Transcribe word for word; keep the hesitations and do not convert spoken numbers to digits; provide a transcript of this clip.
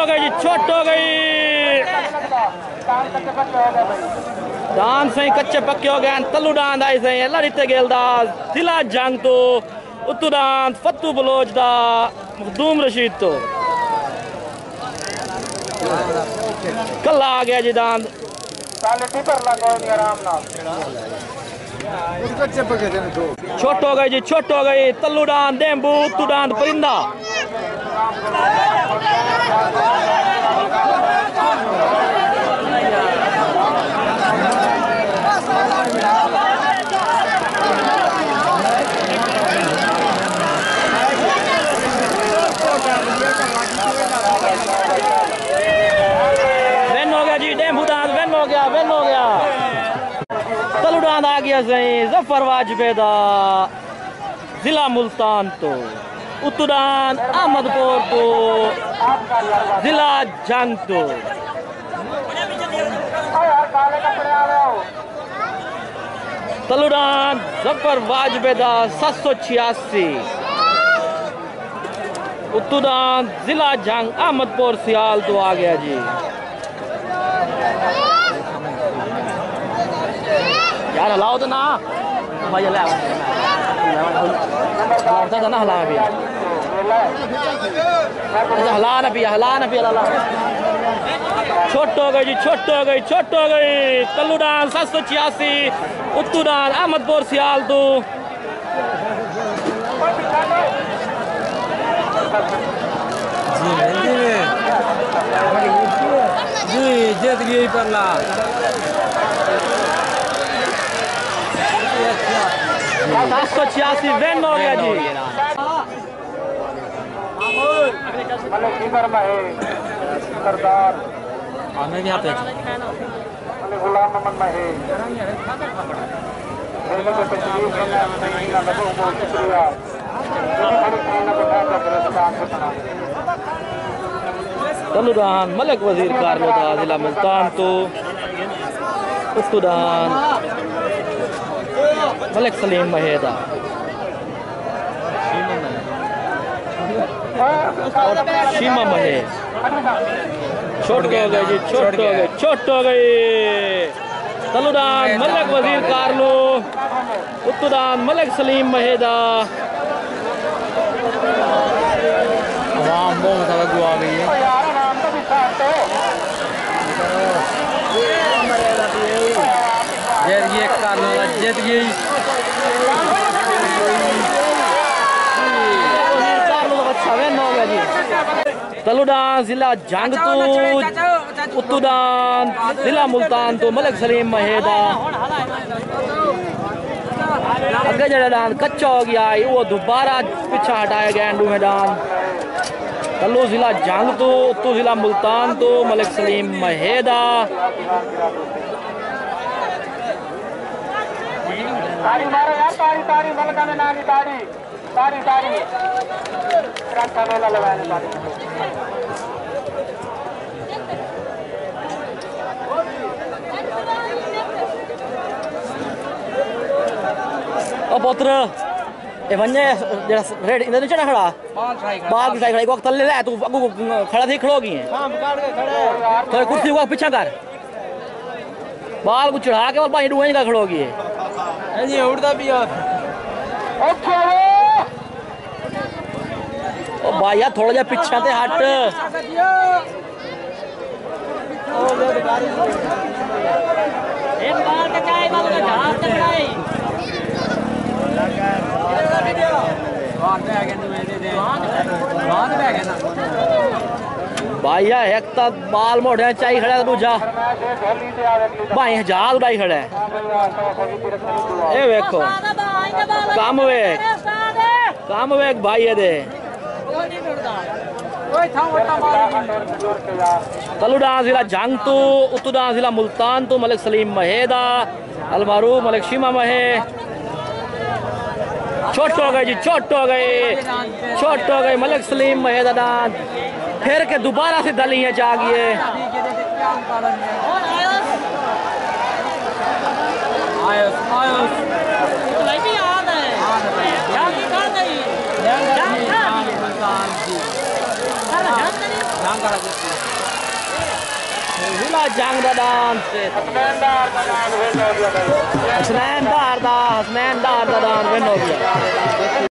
हो गई जी, छोट हो गई। दान सही कच्चे पक्के हो गए। तलू डांद आई सही अल्लाह रिते गेलदास दिला जंग तो उत्तू डांद फत्तू बलोच दा मखदूम रशीद तो कल आ गया जी दांद छोट हो गई जी, छोट हो गई। तल्लू डांद डेम्बू उत्तू डांद परिंदा वेन हो गया जी, डेम्बू दांद वेन हो गया, वेन हो गया। तल्लू डांद आ गया सही जफर वाजपेदा जिला मुल्तान तो उत्तरान अहमदपुर तो जिला जंग तो तलुडान जफर वाजपेदा सात सौ छियासी उत्तरान जिला जंग अहमदपुर सियाल तो आ गया जी। यार हलाओ तो ना भाई हला ना हला भी हला ना पिया हला ना पिया हला। छोट हो गई जी, छोट हो गई, छोट हो गई। तल्लूडान सात सौ छियासी उत्तरान अहमदपुर सियाल तो जी जीत गई परला सात सौ छियासी वेन हो गया जी। सरदार हमें भी यहाँ पे गुलाम मोहम्मद महे तलुडान मलिक वजीर कारलोदा जिला मुल्तान तो उत्तरान मलिक सलीम महेदा शीमा महे छोट हो गई जी, छोट हो गई, छोट हो गई। तलुडान मलिक वजीर कारलो उत्तरान मलिक सलीम महेदा आवाम बहुत तवज्जो आ गई है। जीत गई कारलो जीत गई तलुडान जिला जंग तो उत्तरान जिला मुल्तान तो मलिक सलीम महेदा अगे जड़ा डान कच्चा हो गया वो दोबारा पीछा हटाया गया एंडू मैदान। तल्लू जिला जंग तो उत्तू जिला मुल्तान तो मलिक सलीम महेदा तारी मारो यार तारी तारी मलका में नानी तारी तारी तारी रखा मेला लगाने तारी ओ पुत्र ए वन्ने जेड़ा रेड इधर नहीं चढ़ा खड़ा बाल की साइड खड़ा तल्ले ले तू अगू खड़ा थी खड़ोगी है हां पकड़ के खड़े तो कुर्सी को पीछे कर बाल को चढ़ा के और बाई डुएं का खड़ोगी है जी उड़दा भी ओके ओ भाईया थोड़ा जा पीछे ते हट एक बार के चाय बाल का झाड़ से खड़ाई भाईया एक तो बाल मोड़े चाहिए खड़ा दूजा भाई जहाज उड़ाई खड़ा है ये देखो काम वेग काम वेग भाई ये दे तलुडान जिला जंग तो उत्तरान जिला मुल्तान तो मलिक सलीम महेदा अलमारू मलिक शीमा महे छोट हो गई जी, छोट हो गई, छोट हो गई। मलिक सलीम महेदा दान फिर के दोबारा से दलियां जागिए जिला जंग दा डांस हसनैन डार दा हसनैन डार दा डांस विन हो गया।